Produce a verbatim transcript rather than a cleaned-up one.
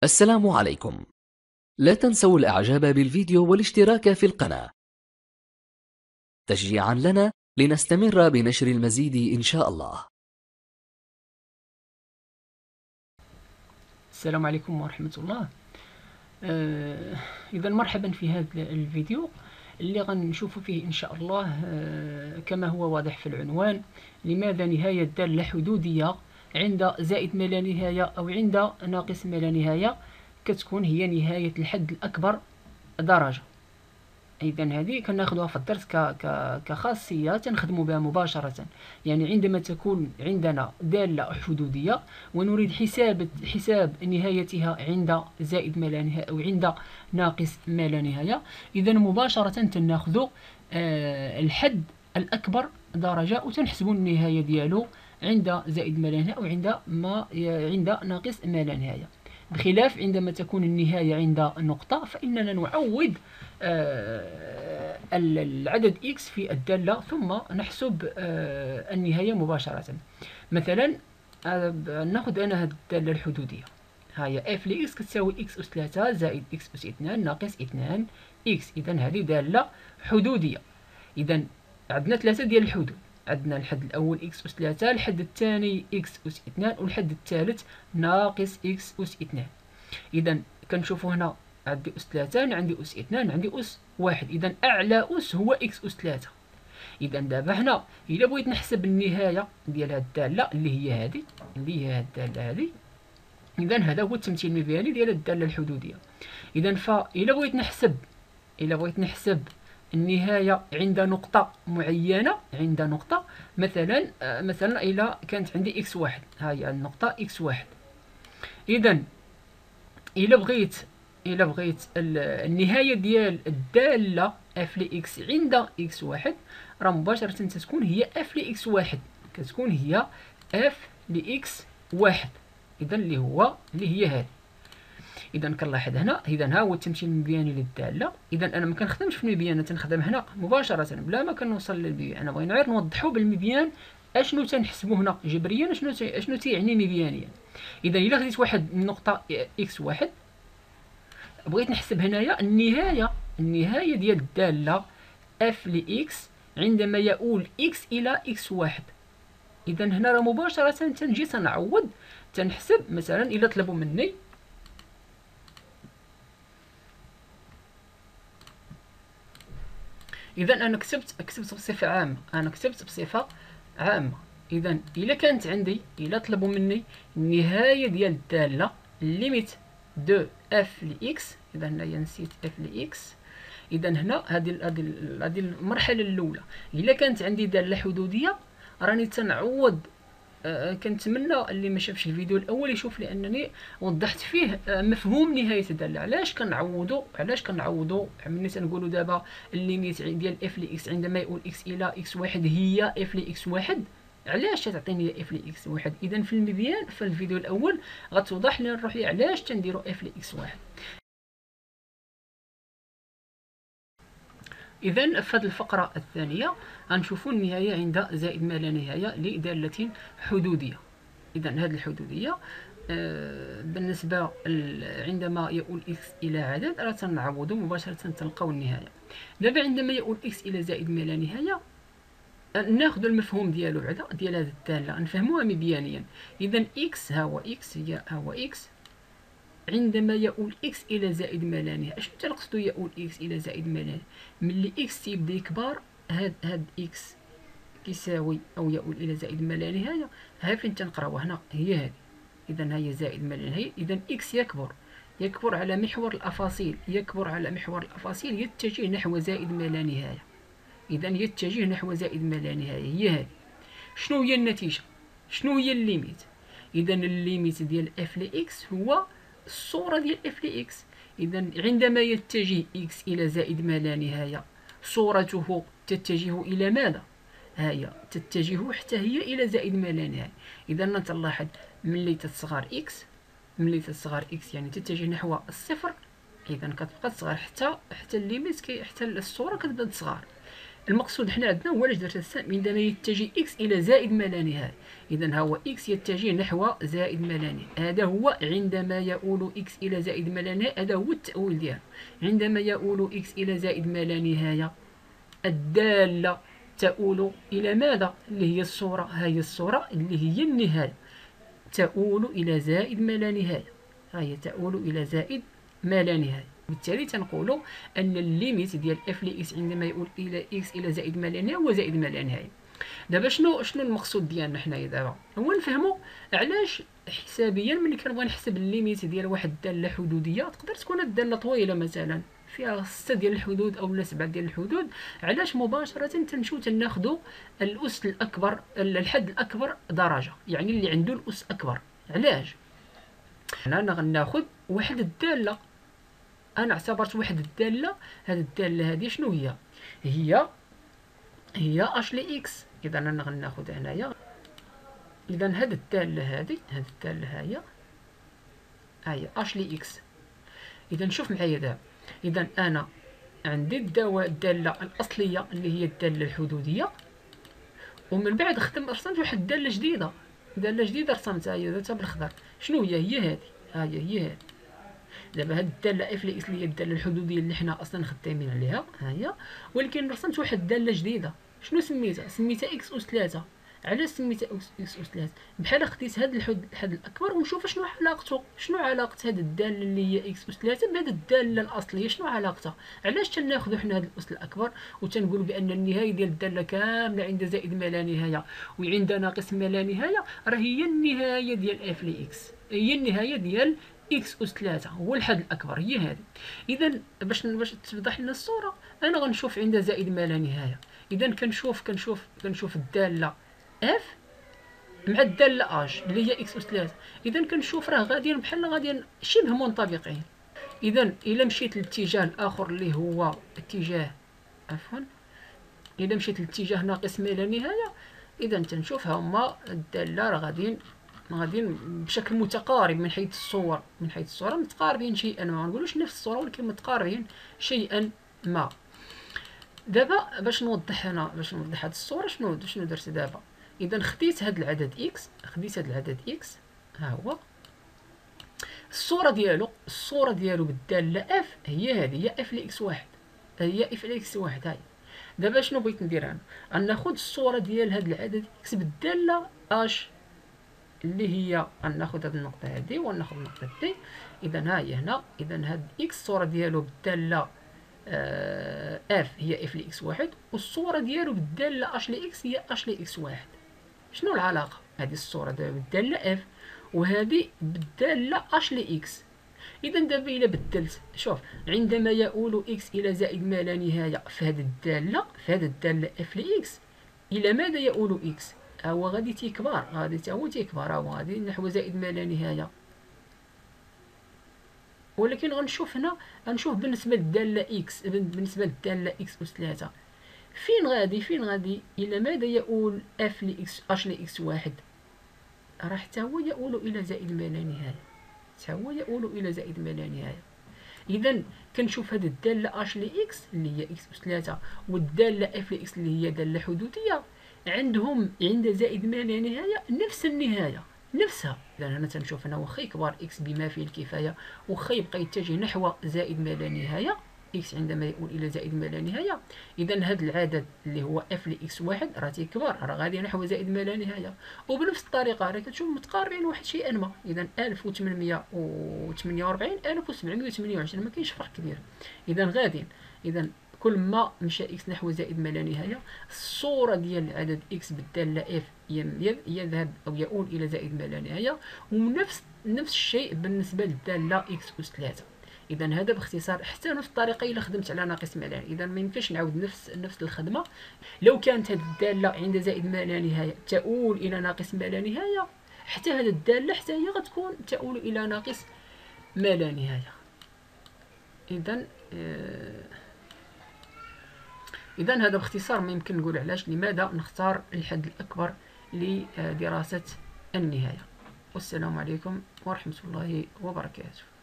السلام عليكم. لا تنسوا الإعجاب بالفيديو والاشتراك في القناة تشجيعا لنا لنستمر بنشر المزيد إن شاء الله. السلام عليكم ورحمة الله. آه إذا مرحبا في هذا الفيديو اللي غنشوفوا فيه إن شاء الله آه كما هو واضح في العنوان: لماذا نهاية دالة حدودية عند زائد ما لا نهاية أو عند ناقص ما لا نهاية كتكون هي نهاية الحد الأكبر درجة. إذا هذه كناخذوها في الدرس ك ك كخاصية تنخدموا بها مباشرة. يعني عندما تكون عندنا دالة حدودية ونريد حساب حساب نهايتها عند زائد ما لا نهاية أو عند ناقص ما لا نهاية، إذا مباشرة تناخذ آه الحد الأكبر درجة وتنحسبوا النهاية ديالو عند زائد ما لا نهاية أو عند ما عند ناقص ما لا نهاية. بخلاف عندما تكون النهاية عند نقطة فإننا نعوض آه العدد x في الدالة ثم نحسب آه النهاية مباشرة. مثلا آه ناخذ أنا هذه الدالة الحدودية، هي f ل x كتساوي x أس ثلاثة زائد x أس اثنان ناقص اثنان x. إذا هذه دالة حدودية. إذا عندنا ثلاثة ديال الحدود، عندنا الحد الأول x أس ثلاثة، الحد الثاني x أس اثنان، والحد الثالث ناقص x أس اثنان. إذا كنشوفوا هنا عندي أس ثلاثة، عندي أس اثنان، عندي أس واحد. إذا أعلى أس هو x أس ثلاثة. إذا دابا هنا إلا بغيت نحسب النهاية ديال هاد الدالة اللي هي هذه اللي هي هاد الدالة هذه، إذا هذا هو التمثيل المبياني ديال الدالة الحدودية. إذا فإلا بغيت نحسب إلا بغيت نحسب النهاية عند نقطة معينة، عند نقطة مثلا آه مثلا إلا كانت عندي إكس واحد، هاي النقطة إكس واحد. إذا إلا بغيت إلا بغيت النهاية ديال الدالة اف لإكس عند إكس واحد راه مباشرة تتكون هي اف لإكس واحد، كتكون هي اف لإكس واحد. إذا اللي هو اللي هي هذه. إذا كنلاحظ هنا، إذا ها هو التمثيل المبياني للدالة. إذا أنا ما كنخدمش في المبيان، تنخدم هنا مباشرة بلا ما كنوصل للمبيان. أنا بغينا غير نوضحوا بالمبيان اشنو تنحسبوا هنا جبريا، اشنو تي... اشنو تيعني مبيانيا. إذا إلا خديت واحد النقطة إكس واحد بغيت نحسب هنايا النهاية النهاية ديال الدالة اف لإكس عندما يؤول إكس إلى إكس واحد. إذا هنا راه مباشرة تنجي تنعوض تنحسب. مثلا إلا طلبوا مني إذا أنا كتبت كتبت بصفة عامة، أنا كتبت بصفة عامة. إذا إلا كانت عندي إلا طلبوا مني النهاية ديال الدالة ليميت دو اف لإكس، إذا هنايا نسيت اف لإكس. إذا هنا هذه هذه هذه المرحلة الأولى. إلا كانت عندي دالة حدودية راني تنعوض. آه كنتمنى اللي ما شافش الفيديو الاول يشوف، لانني وضحت فيه آه مفهوم نهايه الداله. علاش كنعوضوا علاش كنعوضوا ملي تنقولوا دابا الليميت ديال اف لإكس عندما يؤول اكس الى اكس واحد هي اف لإكس واحد، علاش تعطيني اف لإكس واحد؟ اذا في المبيان في الفيديو الاول غتوضح لنا الروحيه علاش تنديروا اف لإكس واحد. إذا في هذه الفقرة الثانية غنشوفوا النهاية عند زائد ما لا نهاية لدالة حدودية. إذا هذه الحدودية آه بالنسبة عندما يؤول إكس إلى عدد راه تنعوضوا مباشرة تلقاو النهاية. دابا عندما يؤول إكس إلى زائد ما لا نهاية ناخذ المفهوم ديالو بعدا ديال هذه الدالة نفهموها مبيانيا. إذا إكس ها هو إكس هي ها هو إكس عندما يؤول إكس إلى زائد ما لا نهاية. اشنو تنقصدو يؤول إكس إلى زائد ما لا نهاية؟ ملي إكس تيبدا يكبر هاد هاد إكس كيساوي أو يؤول إلى زائد ما لا نهاية، ها فين تنقراوها هنا هي هادي. إذا هي زائد ما لا نهاية. إذا إكس يكبر يكبر على محور الأفاصيل، يكبر على محور الأفاصيل يتجه نحو زائد ما لا نهاية. إذا يتجه نحو زائد ما لا نهاية هي هادي. شنو هي النتيجة؟ شنو هي الليميت؟ إذا الليميت ديال اف لإكس هو الصورة ديال اف لإكس. إذا عندما يتجه إكس إلى زائد ما لا نهاية صورته تتجه إلى ماذا؟ هي تتجه حتى هي إلى زائد ما لا نهاية. إذا تلاحظ ملي تتصغر إكس ملي تتصغر إكس يعني تتجه نحو الصفر. إذا كتبقى تصغر حتى حتى الليميت كي حتى الصورة كتبدا تصغر. المقصود حنا عندنا هو علاش درت السهم عندما يتجه اكس الى زائد ما لا نهايه. اذا ها هو اكس يتجه نحو زائد ما لا نهايه، هذا هو عندما يؤول اكس الى زائد ما لا نهايه، هذا هو التأويل ديالو. عندما يؤول اكس الى زائد ما لا نهايه الداله تؤول الى ماذا؟ اللي هي الصوره، ها هي الصوره اللي هي النهايه، تؤول الى زائد ما لا نهايه، ها هي تؤول الى زائد ما لا نهايه. بالتالي تنقولوا ان الليميت ديال اف لاكس عندما يؤول الى اكس الى زائد ما لا نهايه هو زائد ما لا نهايه. دابا شنو شنو المقصود ديالنا حنايا دابا؟ هو نفهموا علاش حسابيا ملي كنبغي نحسب الليميت ديال واحد الداله حدوديه، تقدر تكون الداله طويله مثلا فيها ستة ديال الحدود او لا سبعة ديال الحدود، علاش مباشره تنمشيو تناخذوا الاس الاكبر، الحد الاكبر درجه، يعني اللي عنده الاس اكبر. علاش؟ انا غناخذ واحد الداله، انا اعتبرت واحد الداله، هذه الداله هذه شنو هي؟ هي هي اش لي اكس. اذا انا غناخذ هنايا، اذا هذه الداله هذه هذه الداله هي هي اش لي اكس. اذا شوف معايا دابا، اذا انا عندي الدواء الداله الاصليه اللي هي الداله الحدوديه، ومن بعد خدم رسمت واحد الداله جديده، داله جديده رسمتها هي درتها بالخضر. شنو هي؟ هي هذه، ها هي هي هذه. دابا هاد الداله اف اكس اللي هي الداله الحدوديه اللي حنا اصلا خدامين عليها ها هي، ولكن رسمت واحد الداله جديده. شنو سميتها؟ سميتها اكس اس ثلاثة. علاش سميتها اكس اس ثلاثة؟ بحال خديت هاد الحد الحد الاكبر ونشوف شنو علاقته، شنو علاقه هاد الداله اللي هي اكس اس ثلاثة بهاد الداله الاصليه، شنو علاقتها؟ علاش تناخذوا حنا هاد الاس الاكبر وتنقولوا بان النهايه ديال الداله كامله عند زائد ما لا نهايه وعند ناقص ما لا نهايه راه هي النهايه ديال اف اكس، هي النهايه ديال اكس اس ثلاثة، هو الحد الاكبر هي هذه. اذا باش باش تتضح لنا الصوره، انا غنشوف عند زائد ما لا نهايه، اذا كنشوف كنشوف كنشوف الداله اف مع الداله اج اللي هي اكس اس ثلاثة، اذا كنشوف راه غاديين بحال غاديين شبه منطبقين. اذا الا مشيت للاتجاه الاخر اللي هو اتجاه عفوا الا مشيت للاتجاه ناقص ما لا نهايه، اذا تنشوف هما الداله راه غاديين غاديين بشكل متقارب من حيث الصور، من حيث الصوره متقاربين شيئا ما، ما نقولوش نفس الصوره ولكن متقاربين شيئا ما. دابا باش نوضح انا باش نوضح هذه الصوره شنو شنو درت دابا. اذا خديت هذا العدد اكس، خديت هذا العدد اكس ها هو الصوره ديالو، الصوره ديالو بالداله اف هي هذه، هي اف لاكس واحد، هي اف لاكس واحد. هاي دابا شنو بغيت ندير انا؟ غناخذ الصوره ديال هذا العدد اكس بالداله اش اللي هي غناخذ هذه النقطه هذه وناخذ النقطه دي. اذا ها هي هنا، اذا هاد اكس الصوره ديالو بالداله آه اف هي اف لاكس واحد، والصوره ديالو بالداله اش لاكس هي اش لاكس واحد. شنو العلاقه؟ هذه الصوره دابا بالداله اف وهذه بالداله اش لاكس. اذا دابا الا بدلت، شوف عندما يؤول اكس الى زائد ما لا نهايه في هذه الداله، في هذه الداله اف لاكس، الى ماذا يؤول اكس؟ هو غادي تيكبر، غادي تا هو تيكبر، هو غادي نحو زائد ما لا نهايه. ولكن غنشوف هنا، غنشوف بالنسبه للداله اكس، بالنسبه للداله اكس اس ثلاثة فين غادي فين غادي الى ماذا يؤول اف لاكس اش لاكس واحد؟ راه حتى هو يؤول الى زائد ما لا نهايه، حتى هو يؤول الى زائد ما لا نهايه. اذا كنشوف هذه الداله اش لاكس اللي هي اكس اس ثلاثة والداله اف لاكس اللي هي داله حدوديه عندهم عند زائد ما لا نهايه نفس النهايه نفسها. اذا هنا تنشوف انا واخا يكبر اكس بما فيه الكفايه، واخا يبقى يتجه نحو زائد ما لا نهايه اكس عندما يؤول الى زائد ما لا نهايه، اذا هذا العدد اللي هو اف لاكس واحد راه تيكبر، راه غادي نحو زائد ما لا نهايه. وبنفس الطريقه راه كتشوف متقاربين واحد شيئا ما. اذا ألف وثمانمائة وثمانية وأربعين ألف وسبعمائة وثمانية وعشرين ما كاينش فرق كبير. اذا غاديين، اذا كل ما مشى اكس نحو زائد ما لا نهايه الصوره ديال العدد اكس بالداله اف يذهب او يؤول الى زائد ما لا نهايه، ونفس نفس الشيء بالنسبه للداله اكس اس ثلاثة. اذا هذا باختصار حتى نفس الطريقه الا خدمت على ناقص ما لا، اذا ما يمكنش نعاود نفس نفس الخدمه. لو كانت هذه الداله عند زائد ما لا نهايه تؤول الى ناقص ما لا نهايه، حتى هذه الداله حتى هي غتكون تؤول الى ناقص ما لا نهايه. اذا آه اذا هذا باختصار ما يمكن نقول علاش لماذا نختار الحد الاكبر لدراسه النهايه. والسلام عليكم ورحمه الله وبركاته.